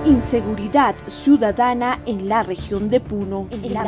Inseguridad ciudadana en la región de Puno.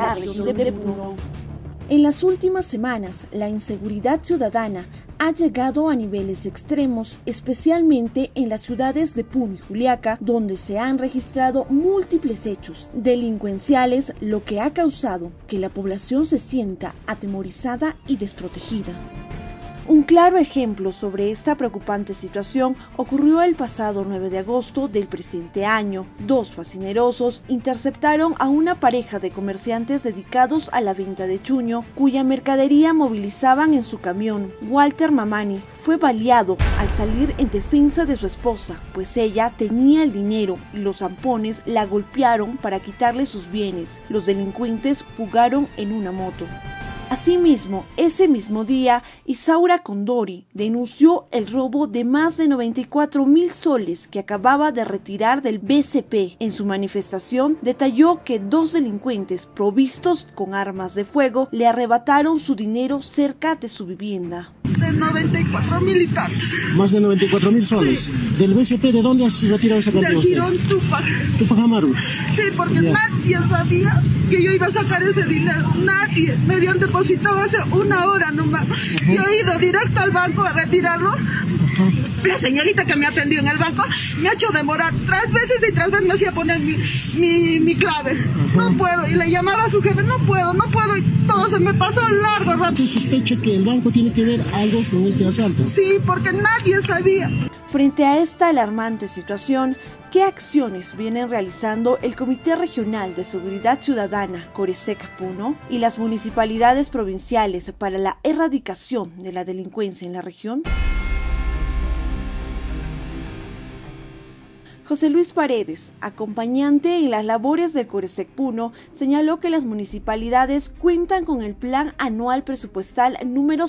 En las últimas semanas, la inseguridad ciudadana ha llegado a niveles extremos, especialmente en las ciudades de Puno y Juliaca, donde se han registrado múltiples hechos delincuenciales, lo que ha causado que la población se sienta atemorizada y desprotegida. Un claro ejemplo sobre esta preocupante situación ocurrió el pasado 9 de agosto del presente año. Dos facinerosos interceptaron a una pareja de comerciantes dedicados a la venta de chuño, cuya mercadería movilizaban en su camión. Walter Mamani fue baleado al salir en defensa de su esposa, pues ella tenía el dinero y los zampones la golpearon para quitarle sus bienes. Los delincuentes fugaron en una moto. Asimismo, ese mismo día, Isaura Condori denunció el robo de más de 94.000 soles que acababa de retirar del BCP. En su manifestación, detalló que dos delincuentes provistos con armas de fuego le arrebataron su dinero cerca de su vivienda. De 94.000 y tantos. Más de 94.000 soles. Sí. ¿Del BCP de dónde has retirado esa cantidad? Del Girón Tupac. ¿Tupac Amaru? Sí, porque nadie sabía que yo iba a sacar ese dinero. Nadie. Me habían depositado hace una hora nomás. Yo he ido directo al banco a retirarlo. La señorita que me atendió en el banco me ha hecho demorar 3 veces y 3 veces me hacía poner mi clave. No puedo. Y le llamaba a su jefe, no puedo. Y todo se me pasó largo rato. ¿Usted sospecha que el banco tiene que ver algo con este asalto? Sí, porque nadie sabía. Frente a esta alarmante situación, ¿qué acciones vienen realizando el Comité Regional de Seguridad Ciudadana Coresec Puno y las municipalidades provinciales para la erradicación de la delincuencia en la región? José Luis Paredes, acompañante en las labores de Coresec Puno, señaló que las municipalidades cuentan con el Plan Anual Presupuestal número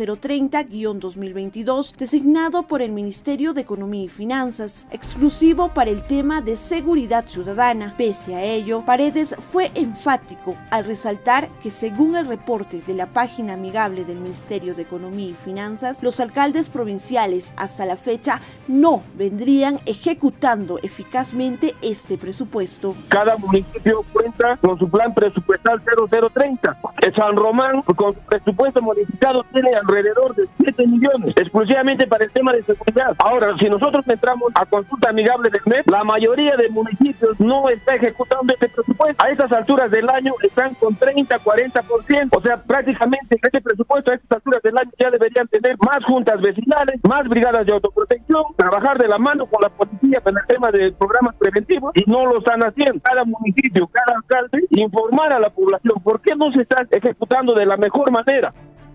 0030-2022, designado por el Ministerio de Economía y Finanzas, exclusivo para el tema de seguridad ciudadana. Pese a ello, Paredes fue enfático al resaltar que, según el reporte de la página amigable del Ministerio de Economía y Finanzas, los alcaldes provinciales hasta la fecha no vendrían ejecutando eficazmente este presupuesto. Cada municipio cuenta con su plan presupuestal 0030. San Román, con su presupuesto modificado, tiene alrededor de 7 millones, exclusivamente para el tema de seguridad. Ahora, si nosotros entramos a consulta amigable del MEP, la mayoría de municipios no está ejecutando este presupuesto. A estas alturas del año están con 30-40%. O sea, prácticamente este presupuesto a estas alturas del año ya deberían tener más juntas vecinales, más brigadas de autoprotección, trabajar de la mano con la policía para el tema de programas preventivos, y no lo están haciendo. Cada municipio, cada alcalde, informar a la población por qué no se está ejecutando de la mejor manera.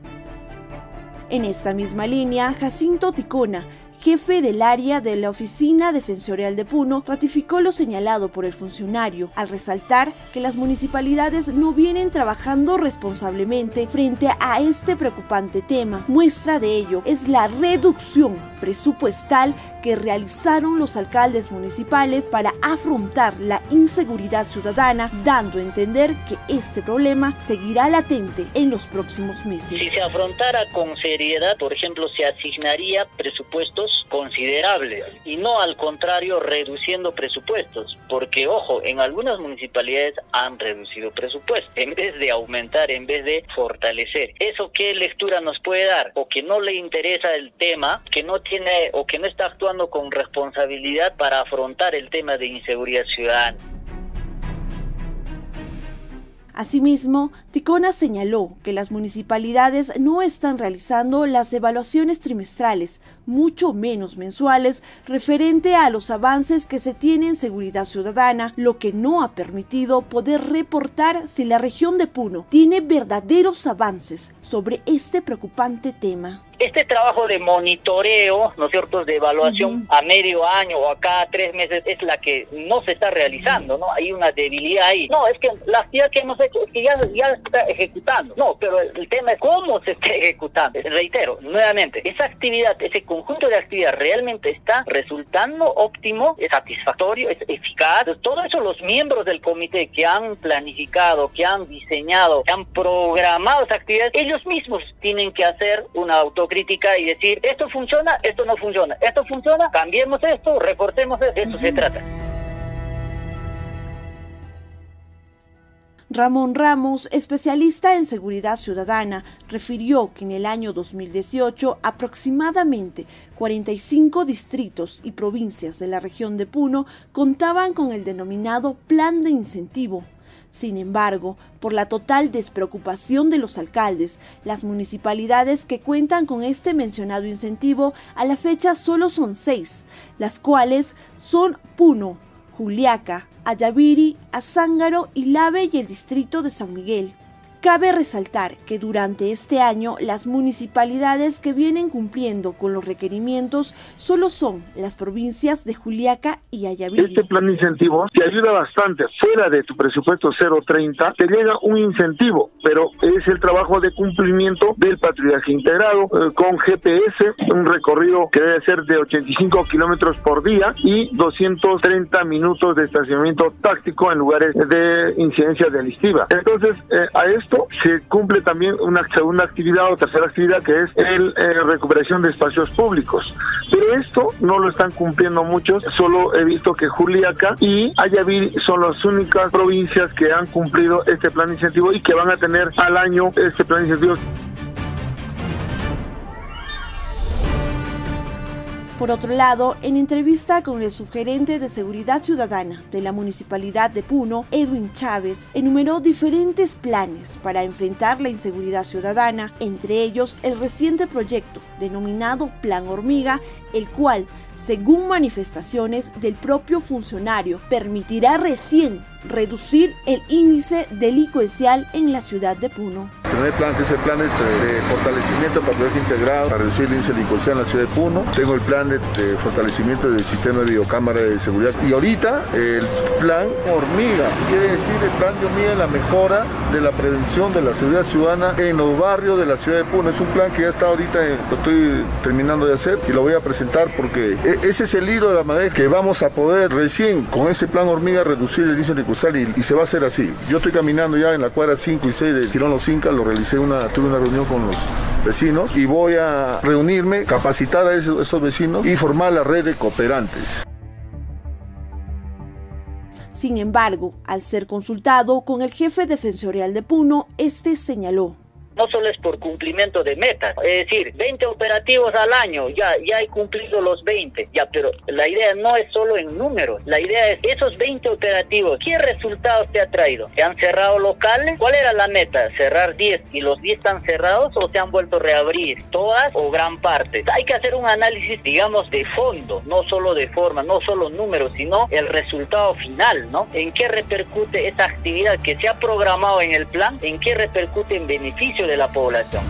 En esta misma línea, Jacinto Ticona, jefe del área de la Oficina Defensorial de Puno, ratificó lo señalado por el funcionario, al resaltar que las municipalidades no vienen trabajando responsablemente frente a este preocupante tema. Muestra de ello es la reducción presupuestal que realizaron los alcaldes municipales para afrontar la inseguridad ciudadana, dando a entender que este problema seguirá latente en los próximos meses. Si se afrontara con seriedad, por ejemplo, se asignaría presupuestos considerables y no al contrario reduciendo presupuestos, porque ojo, en algunas municipalidades han reducido presupuestos en vez de aumentar, en vez de fortalecer. ¿Eso qué lectura nos puede dar? O que no le interesa el tema, que no tiene o que no está actuando con responsabilidad para afrontar el tema de inseguridad ciudadana. Asimismo, Ticona señaló que las municipalidades no están realizando las evaluaciones trimestrales, mucho menos mensuales, referente a los avances que se tienen en seguridad ciudadana, lo que no ha permitido poder reportar si la región de Puno tiene verdaderos avances sobre este preocupante tema. Este trabajo de monitoreo, ¿no es cierto?, de evaluación a medio año o a cada 3 meses es la que no se está realizando, ¿no? Hay una debilidad ahí. No, es que la actividad que hemos hecho es que ya está ejecutando. No, pero el tema es cómo se está ejecutando. Reitero, nuevamente, esa actividad, ese conjunto de actividad realmente está resultando óptimo, es satisfactorio, es eficaz. Todo eso los miembros del comité que han planificado, que han diseñado, que han programado esa actividad, ellos mismos tienen que hacer una autocrítica y decir, esto funciona, esto no funciona, esto funciona, cambiemos esto, reforcemos esto, de eso se trata. Ramón Ramos, especialista en seguridad ciudadana, refirió que en el año 2018 aproximadamente 45 distritos y provincias de la región de Puno contaban con el denominado Plan de Incentivo. Sin embargo, por la total despreocupación de los alcaldes, las municipalidades que cuentan con este mencionado incentivo a la fecha solo son 6, las cuales son Puno, Juliaca, Ayaviri, Azángaro, Ilave y el distrito de San Miguel. Cabe resaltar que durante este año las municipalidades que vienen cumpliendo con los requerimientos solo son las provincias de Juliaca y Ayaviri. Este plan de incentivos te ayuda bastante. Fuera de tu presupuesto 030 te llega un incentivo, pero es el trabajo de cumplimiento del patrullaje integrado con GPS, un recorrido que debe ser de 85 kilómetros por día y 230 minutos de estacionamiento táctico en lugares de incidencia delictiva. Entonces, a esto se cumple también una segunda actividad o tercera actividad, que es el recuperación de espacios públicos. Pero esto no lo están cumpliendo muchos. Solo he visto que Juliaca y Ayaviri son las únicas provincias que han cumplido este plan de incentivo y que van a tener al año este plan de incentivo. Por otro lado, en entrevista con el subgerente de Seguridad Ciudadana de la Municipalidad de Puno, Edwin Chávez, enumeró diferentes planes para enfrentar la inseguridad ciudadana, entre ellos el reciente proyecto denominado Plan Hormiga, el cual, según manifestaciones del propio funcionario, permitirá recién reducir el índice delincuencial en la ciudad de Puno. El primer plan, que es el plan de fortalecimiento del patrullaje integrado para reducir el índice delincuencial en la ciudad de Puno. Tengo el plan de fortalecimiento del sistema de videocámara de seguridad. Y ahorita el plan Hormiga, quiere decir el plan de Hormiga, la mejora de la prevención de la seguridad ciudadana en los barrios de la ciudad de Puno. Es un plan que ya está ahorita, lo estoy terminando de hacer y lo voy a presentar porque ese es el hilo de la madera que vamos a poder recién con ese plan Hormiga reducir el índice delincuencial y se va a hacer así. Yo estoy caminando ya en la cuadra 5 y 6 del Girón Los Incas, tuve una reunión con los vecinos y voy a reunirme, capacitar a esos vecinos y formar la red de cooperantes. Sin embargo, al ser consultado con el jefe defensorial de Puno, este señaló: no solo es por cumplimiento de metas, es decir, 20 operativos al año, ya he cumplido los 20, pero la idea no es solo en números, la idea es esos 20 operativos, ¿qué resultados te ha traído? ¿Se han cerrado locales? ¿Cuál era la meta? ¿Cerrar 10 y los 10 están cerrados o se han vuelto a reabrir? ¿Todas o gran parte? Hay que hacer un análisis, digamos, de fondo, no solo de forma, no solo números, sino el resultado final, ¿no? ¿En qué repercute esta actividad que se ha programado en el plan? ¿En qué repercute en beneficio de la población?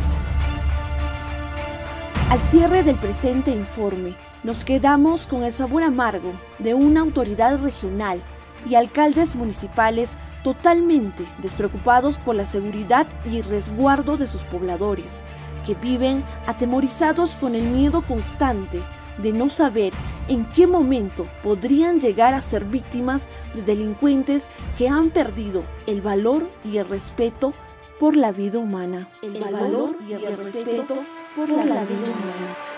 Al cierre del presente informe, nos quedamos con el sabor amargo de una autoridad regional y alcaldes municipales totalmente despreocupados por la seguridad y resguardo de sus pobladores, que viven atemorizados con el miedo constante de no saber en qué momento podrían llegar a ser víctimas de delincuentes que han perdido el valor y el respeto por la vida humana. El valor y el respeto por la vida humana.